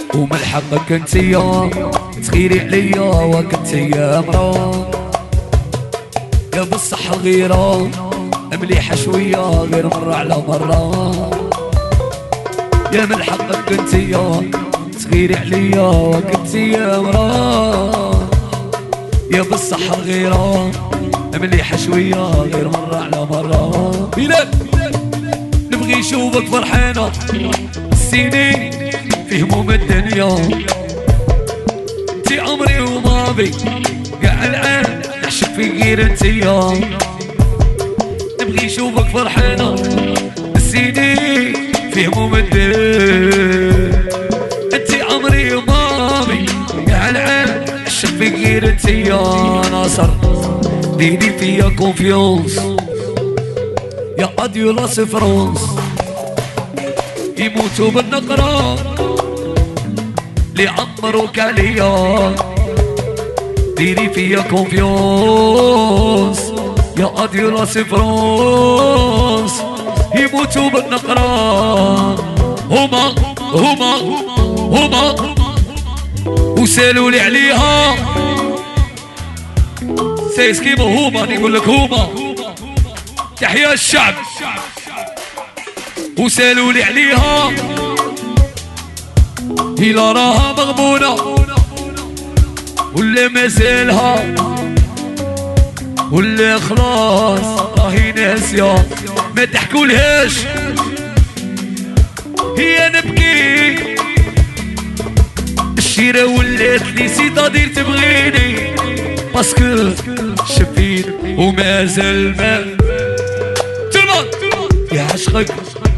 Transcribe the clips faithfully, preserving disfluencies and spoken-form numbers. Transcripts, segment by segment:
ومن حقك انتيا تغيري عليا وكنتيا مرا يا بالصحة غيرة مليحة شوية غير مرة على مرة يا من حقك انتيا تغيري عليا وكنتيا مرا يا بالصحة غيرة مليحة شوية غير مرة على مرة بلال نبغي نشوفك فرحانة السنين في هموم الدنيا انتي عمري وماضي قاع العام نعشق في غير انتيا نبغي نشوفك فرحانة السنين في هموم الدنيا انتي عمري وماضي قاع العام نعشق في غير انتيا ناصر ديني فيا كونفيونس يا اديو لا سفرونس يموتوا بالنقرة اللي عمروا كاليا ديري فيا كونفيونس يا اديو لا سفرونس يموتوا بالنقرة هما هما هما وسالوا لي عليها سيس كيما هما نقول لك هما تحيا الشعب وسالوا لي عليها إلا راها مغبونة ولا مازالها ولا خلاص راهي ناسية ما تحكولهاش هي نبكي الشيرة ولات لي سيطادير تبغيني باسكو شفين ومازال ما يا عشقك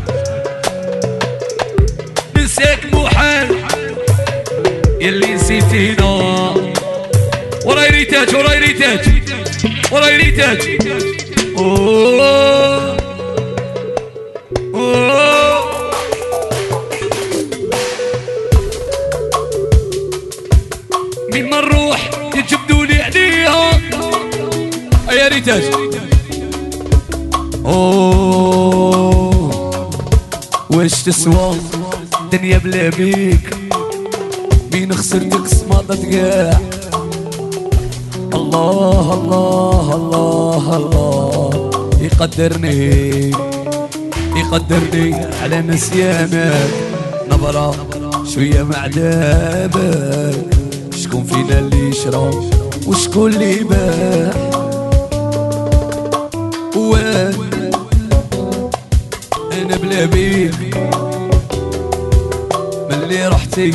نساك محال يلي نسيتينا وراي ريتاج وراي ريتاج وراي ريتاج اوه اوه من ما نروح يجبدولي عليها يا ريتاج اوه واش تسوى الدنيا بلا بيك مين خسرتك صمادت كاع الله الله الله الله يقدرني يقدرني على نسيانك نبرة شوية مع عذابك شكون فينا اللي يشرب وشكون اللي يباع انا بلا بيك ملي رحتي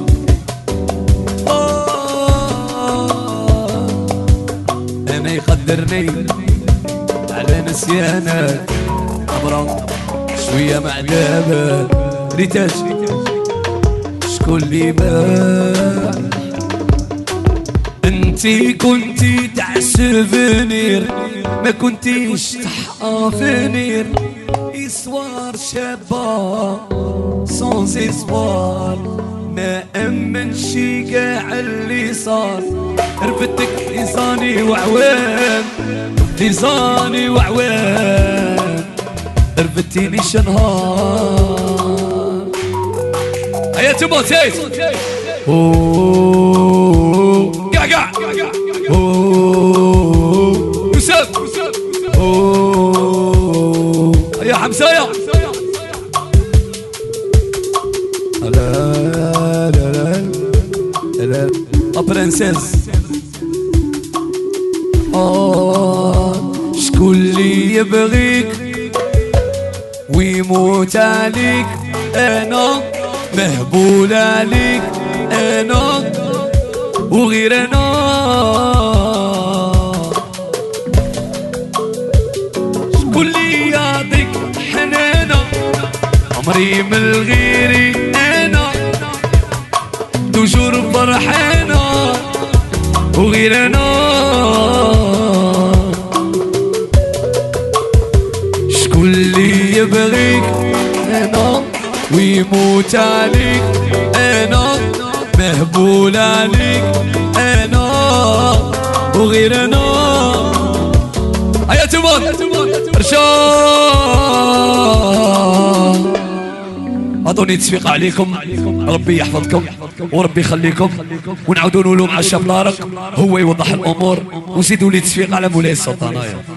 آه انا يقدرني على نسيانك عبرة شوية مع عذابك ريتاج شكون اللي باع انتي كنتي تاع سوفونير ما كنتيش تحقا فينير اسوار شابة سونز اسوار ما امنش كاع اللي صار رفدتك لساني وعوام لساني وعوام رفدتيني شنهار هيا تبا تيت اوه قاع قاع اوه يوسف اوه يا حمزايا لا لا لا لا برنسيس اه شكون اللي يبغيك ويموت عليك انا مهبول عليك انا وغير انا شكون اللي يعطيك حنانه عمري من الغيري انا توجور فرحانه وغير انا شكون اللي يبغيك انا ويموت عليك انا مهبول عليك انا وغير انا هيا تبون رشاد اظني تصفيق عليكم. ربي يحفظكم وربي يخليكم، ونعاودوا نقولوا مع الشاب طارق هو يوضح الامور، وزيدوا لي تصفيق على مولاي السلطان.